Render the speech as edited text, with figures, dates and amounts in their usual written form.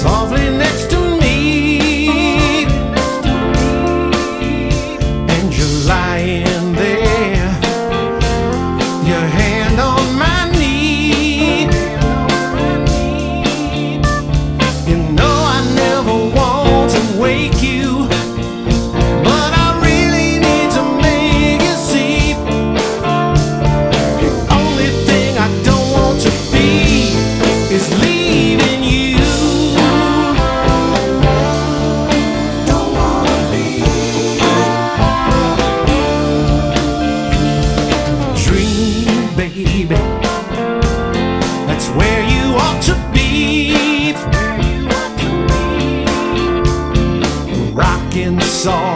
softly next to me, and you're lying there, your hand on my knee. You know I never want to wake you, but I really need to make you see. The only thing I don't want to be is leaving you. Don't wanna leave. Dream, baby, that's where you ought to be. Rockin' soft